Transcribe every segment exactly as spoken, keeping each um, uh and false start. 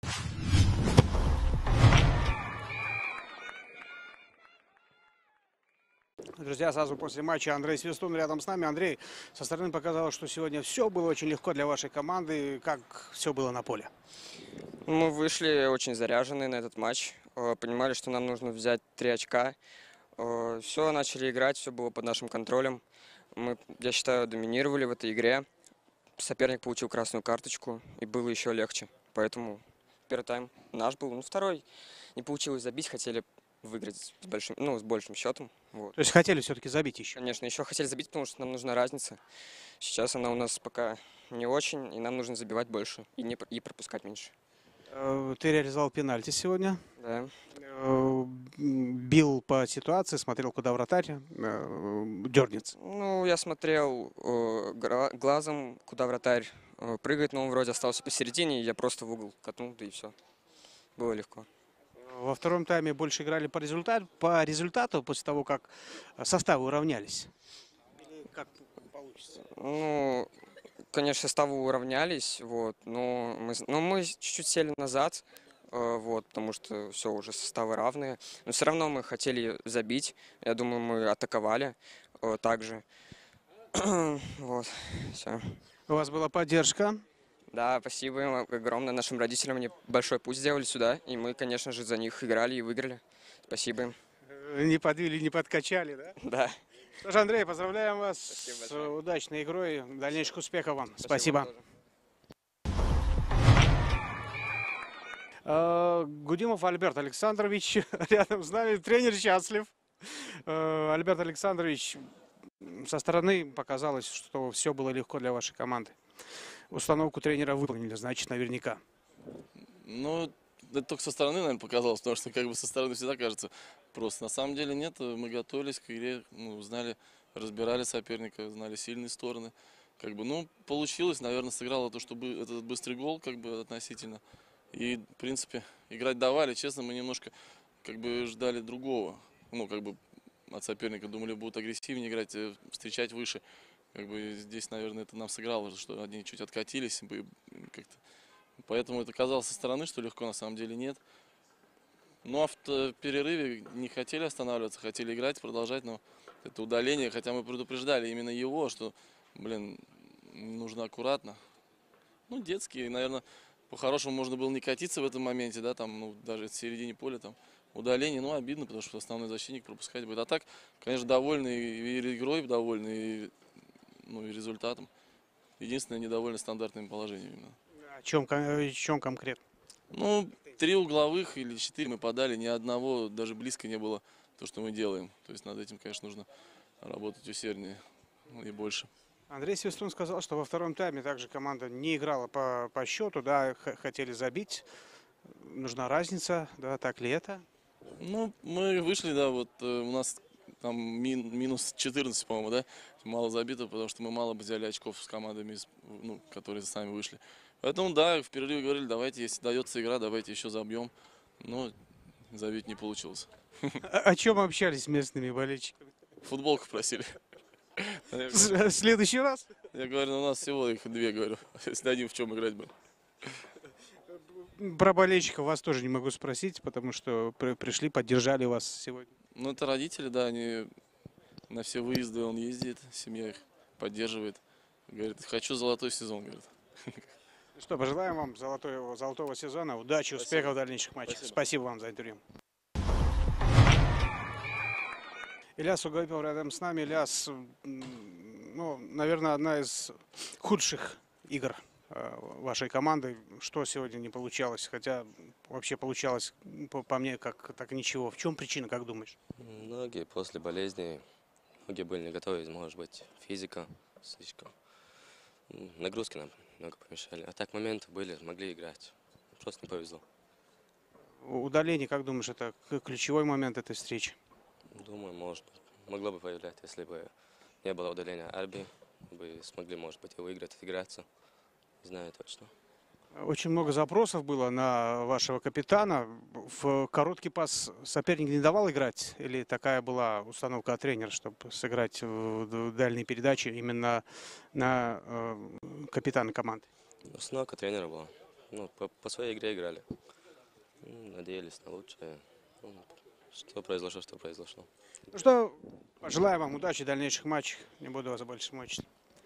Друзья, сразу после матча Андрей Свистун рядом с нами. Андрей, со стороны показалось, что сегодня все было очень легко для вашей команды. Как все было на поле? Мы вышли очень заряженные на этот матч. Э, Понимали, что нам нужно взять три очка. Все, начали играть, все было под нашим контролем. Мы, я считаю, доминировали в этой игре. Соперник получил красную карточку, и было еще легче. Поэтому первый тайм наш был. Ну, второй не получилось забить, хотели выиграть с большим, ну, с большим счетом. Вот. То есть хотели все-таки забить еще? Конечно, еще хотели забить, потому что нам нужна разница. Сейчас она у нас пока не очень, и нам нужно забивать больше и, не, и пропускать меньше. Э, Ты реализовал пенальти сегодня. Да. Э, Бил по ситуации, смотрел, куда вратарь э, дернется. Ну, я смотрел э, гра- глазом, куда вратарь э, прыгает, но он вроде остался посередине, и я просто в угол катнул, да и все. Было легко. Во втором тайме больше играли по результату, по результату после того, как составы уравнялись. Или как получится? Ну, конечно, составы уравнялись, вот, но мы, с- но мы чуть-чуть сели назад, э, вот, потому что все, уже составы равные. Но все равно мы хотели забить, я думаю, мы атаковали э, также. Вот, все. У вас была поддержка. Да, спасибо им огромное нашим родителям. Они большой путь сделали сюда, и мы, конечно же, за них играли и выиграли. Спасибо им. Э, Не подвели, не подкачали, да? Да. Что ж, Андрей, поздравляем вас Спасибо с большое. удачной игрой. Дальнейших успехов вам. Спасибо Спасибо. вам тоже. Э, Гудимов Альберт Александрович рядом с нами. Тренер счастлив. Э, Альберт Александрович, м, со стороны показалось, что все было легко для вашей команды. Установку тренера выполнили, значит, наверняка. Ну, это только со стороны, наверное, показалось, потому что как бы со стороны всегда кажется просто. На самом деле нет, мы готовились к игре, ну, знали, разбирали соперника, знали сильные стороны. Как бы, ну, получилось, наверное, сыграло то, что бы- этот быстрый гол, как бы, относительно. И, в принципе, играть давали. Честно, мы немножко, как бы, ждали другого. Ну, как бы, от соперника думали, будут агрессивнее играть, э, встречать выше. Как бы, здесь, наверное, это нам сыграло, что они чуть откатились, бы как-то. Поэтому это казалось со стороны, что легко, на самом деле нет. Ну а в т- перерыве не хотели останавливаться, хотели играть, продолжать, но это удаление, хотя мы предупреждали именно его, что, блин, нужно аккуратно. Ну, детские, наверное, по-хорошему можно было не катиться в этом моменте, да, там, ну, даже в середине поля, там, удаление, ну, обидно, потому что основной защитник пропускать будет. А так, конечно, довольны и игрой, довольны, и, ну, и результатом. Единственное, недовольны стандартными положениями. О чем, кон- о чем конкретно? Ну, три угловых или четыре мы подали, ни одного даже близко не было то, что мы делаем. То есть над этим, конечно, нужно работать усерднее ну, и больше. Андрей Свистун сказал, что во втором тайме также команда не играла по, по счету, да, х- хотели забить. Нужна разница, да, так ли это? Ну, мы вышли, да, вот э, у нас там мин- минус четырнадцать, по-моему, да, мало забито, потому что мы мало взяли очков с командами, из- ну, которые сами вышли. Поэтому, да, в перерыве говорили, давайте, если дается игра, давайте еще забьем. Но забить не получилось. О, о чем общались с местными болельщиками? Футболку просили. Я В говорю, в следующий раз я говорю, ну, у нас всего их две, говорю, если дадим, в чем играть будем. про болельщиков вас тоже не могу спросить, потому что при- пришли, поддержали вас сегодня. Ну, это родители, да, они на все выезды он ездит, семья их поддерживает. Говорит, хочу золотой сезон, говорит. Что, пожелаем вам золотого, золотого сезона, удачи, Спасибо. успехов в дальнейших матчах. Спасибо. Спасибо вам за интервью. Ильяс Угайпов рядом с нами. Ильяс, м, ну, наверное, одна из худших игр э, вашей команды. Что сегодня не получалось? Хотя вообще получалось, по, по мне, как так ничего. В чем причина, как думаешь? Многие после болезни, многие были не готовы, может быть, физика слишком. М, Нагрузки нам много помешали. А так моменты были, могли играть. Просто не повезло. Удаление, как думаешь, это к- ключевой момент этой встречи? Думаю, может, могло бы появлять, если бы не было удаления Арби, бы смогли, может быть, и выиграть, отыграться. Не знаю точно. Очень много запросов было на вашего капитана. В короткий пас соперник не давал играть? Или такая была установка от тренера, чтобы сыграть в дальние передачи именно на э, капитана команды? Установка тренера была. ну, по, по своей игре играли. Ну, надеялись на лучшее. Ну, что произошло, что произошло. Ну что, пожелаю вам удачи в дальнейших матчах. Не буду вас больше мучить.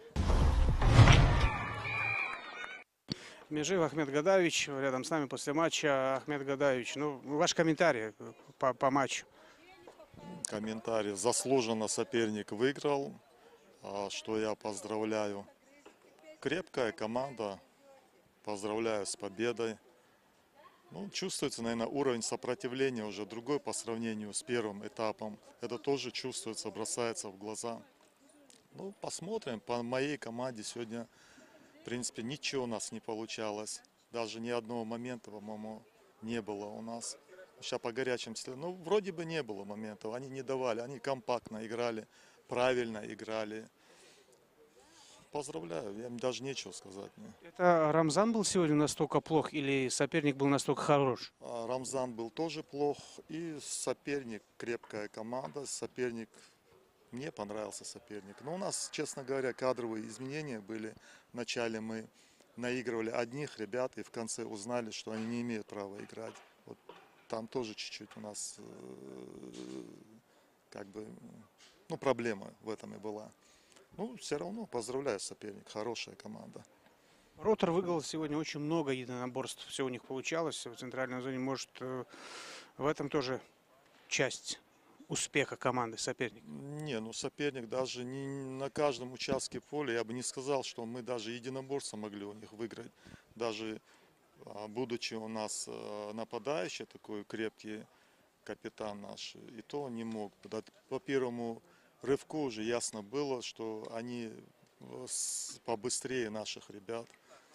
Межив Ахмед Гадаевич рядом с нами после матча. Ахмед Гадаевич, ну, ваш комментарий по, по матчу. Комментарий. Заслуженно соперник выиграл, а, что я поздравляю. Крепкая команда. Поздравляю с победой. Ну, чувствуется, наверное, уровень сопротивления уже другой по сравнению с первым этапом. Это тоже чувствуется, бросается в глаза. Ну, посмотрим. По моей команде сегодня, в принципе, ничего у нас не получалось. Даже ни одного момента, по-моему, не было у нас. Сейчас по горячим следам. Ну, вроде бы не было моментов. Они не давали. Они компактно играли, правильно играли. Поздравляю. Я даже нечего сказать. Мне. Это Рамзан был сегодня настолько плох или соперник был настолько хорош? А Рамзан был тоже плох. И соперник, крепкая команда. Соперник, мне понравился соперник. Но у нас, честно говоря, кадровые изменения были. Вначале мы наигрывали одних ребят и в конце узнали, что они не имеют права играть. Вот там тоже чуть-чуть у нас э, как бы, ну, проблема в этом и была. Ну, все равно поздравляю соперник, хорошая команда. Ротор выиграл сегодня очень много единоборств. Все у них получалось в центральной зоне. Может, в этом тоже часть успеха команды соперника? Не, ну соперник даже не на каждом участке поля. Я бы не сказал, что мы даже единоборство могли у них выиграть. Даже будучи у нас нападающий, такой крепкий капитан наш, и то не мог. По первому рывку уже ясно было, что они побыстрее наших ребят.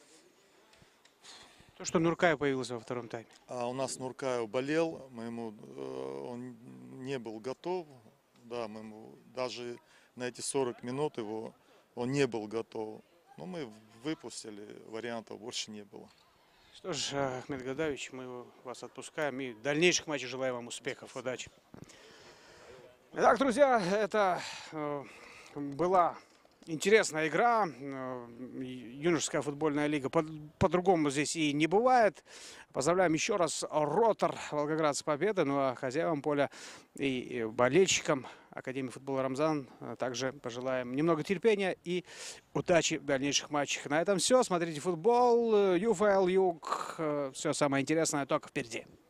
То, что Нуркаев появился во втором тайме. А у нас Нуркаев болел, мы ему, он не был готов. Да, мы ему, даже на эти сорок минут его он не был готов. Но мы выпустили, вариантов больше не было. Что ж, Ахмед Гадаевич, мы вас отпускаем и в дальнейших матчах желаю вам успехов, удачи. Итак, друзья, это э, была интересная игра. Э, юношеская футбольная лига По- по-другому здесь и не бывает. Поздравляем еще раз Ротор, Волгоград с победой. Ну а хозяевам поля и болельщикам Академии футбола Рамзан также пожелаем немного терпения и удачи в дальнейших матчах. На этом все. Смотрите футбол. ЮФЛ Юг. Все самое интересное только впереди.